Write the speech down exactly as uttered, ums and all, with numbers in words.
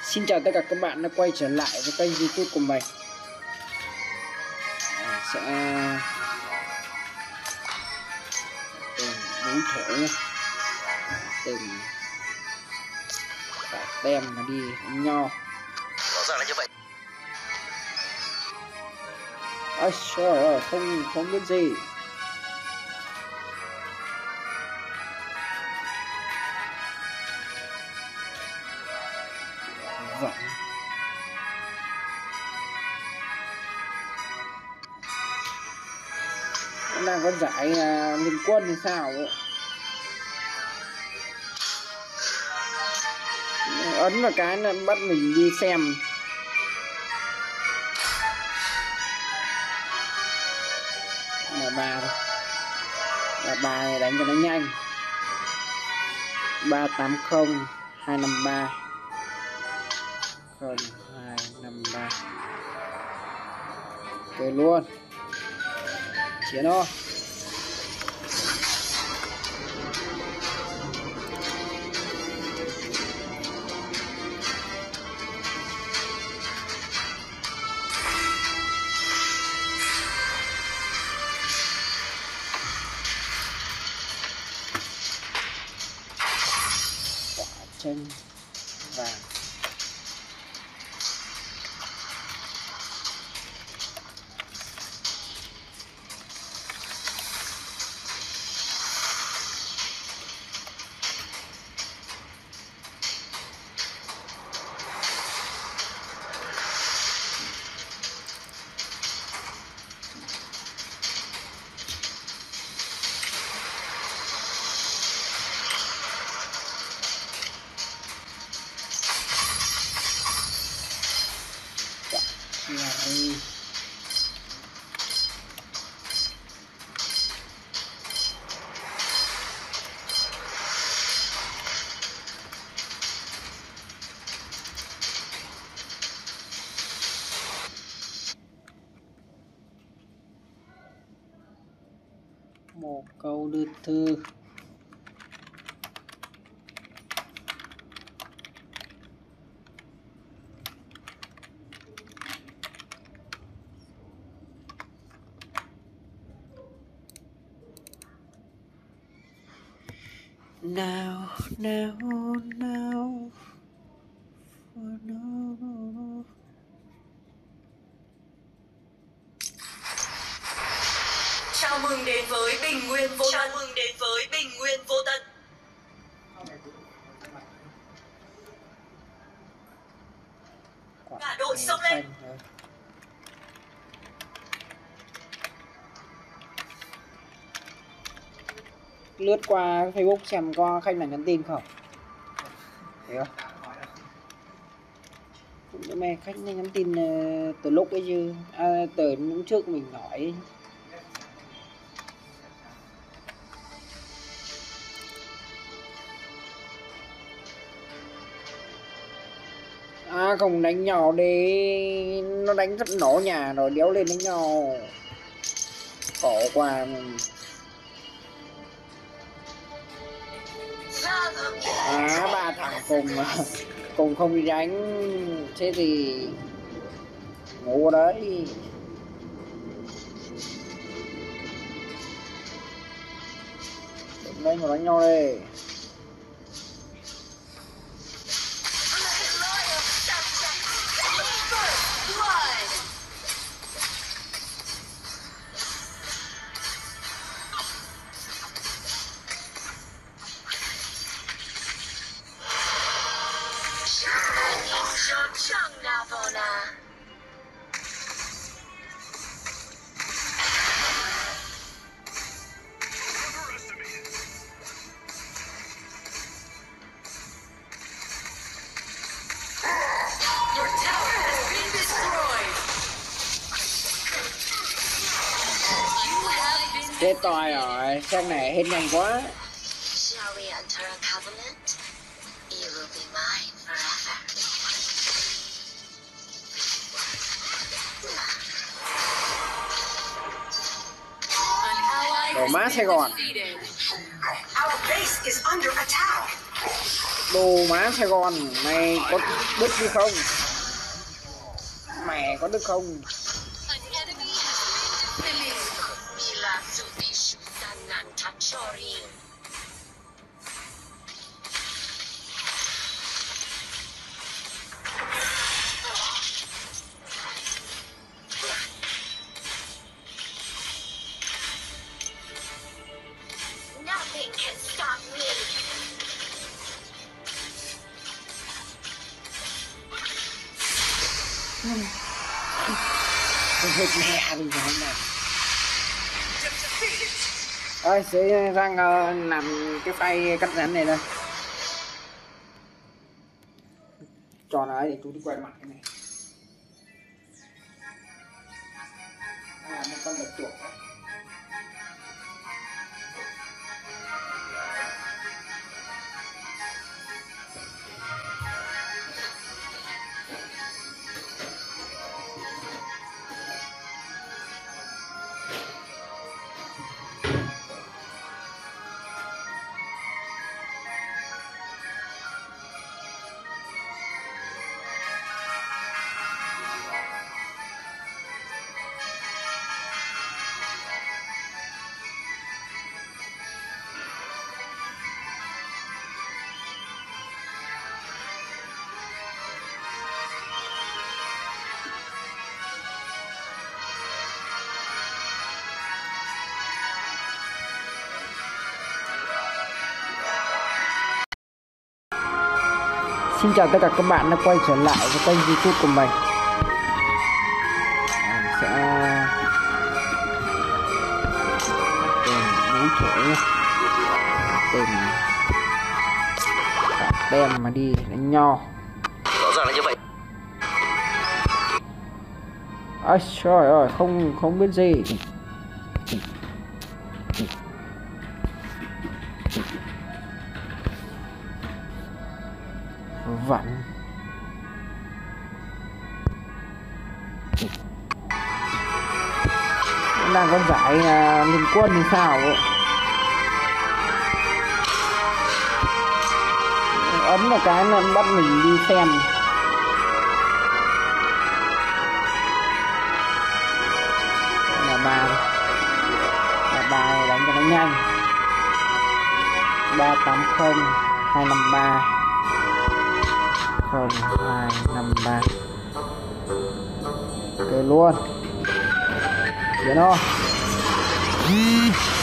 Xin chào tất cả các bạn đã quay trở lại với kênh YouTube của mình. Mình sẽ tìm đối thủ nha, tìm cả tem mà đi đánh nho. Rõ ràng là như vậy. Ôi trời ơi, không không biết gì. Vậy nó đang có giải uh, liên quân thì sao vậy? Ấn vào cái là bắt mình đi xem. Là ba thôi, là ba này đánh cho nó nhanh. Ba tám không hai năm ba không hai năm ba. Ok luôn, chiến thôi. Chân vàng. Cherry. Một câu đưa thư. Now, now, now, for now. Chào mừng đến với Bình Nguyên Vô Tận. Chào mừng đến với Bình Nguyên Vô Tận. Cả đội xông lên. Lướt qua Facebook xem có khách nào nhắn tin không? Thấy không? Cũng mẹ khách này nhắn tin uh, từ lúc ấy chứ, à, từ lúc trước mình hỏi. À không đánh nhỏ đi, nó đánh rất nổ nhà rồi đéo lên đánh nhau. Cổ qua mình. À ba thằng cùng mà cùng không đi đánh, thế thì ngủ ở đấy. Đừng đây mà đánh nhau đi. Chết toi rồi, sang này hết nhanh quá. Đồ má Sài Gòn. Our base is under attack. Đồ má Sài Gòn, mày có đứt đi không? Mẹ có đứt không? Nothing can stop me. Hết mẹ đi rồi này. Ơi sẽ sang uh, làm cái file cắt rắn này đây. Tròn ấy để tôi đi quay mặt cái này. À, một con bạch tuộc. Xin chào tất cả các bạn đã quay trở lại với kênh YouTube của mình. Mình sẽ tìm bú chỗ tìm đem mà đi đánh nho. Rõ ràng là như vậy. Ôi trời ơi, không không biết gì. Vặn đang có giải uh, liên quân thì sao ấy. Ấn một cái nó bắt mình đi xem. Là ba là ba đánh cho nó nhanh. Ba tám không hai năm ba không hai năm ba. Ok luôn. Chuyển thôi.